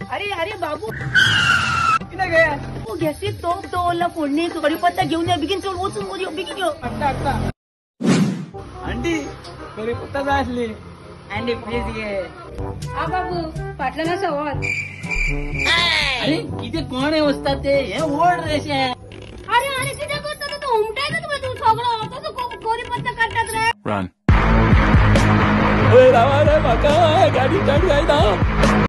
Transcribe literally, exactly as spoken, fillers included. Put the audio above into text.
अरे अरे बाबू किती गे तू गॅसची तोप दोला फोडणी कढीपत्ता घेऊन या बिगिन चल ओचून मध्ये बिगिन यो आता आता आंटी कढीपत्ता जासली आंटी प्लीज घे आ बाबू पाटला ना सवाल अरे इथे कोण आहे वस्तात ते हे ओढ रेषा अरे अरे तिथे बसतात तो उमटाय का तुम्ही तू सगळं होतं तो कढीपत्ता काढतात रे रन ओए रावा रे बाका गाडी चढ जायदा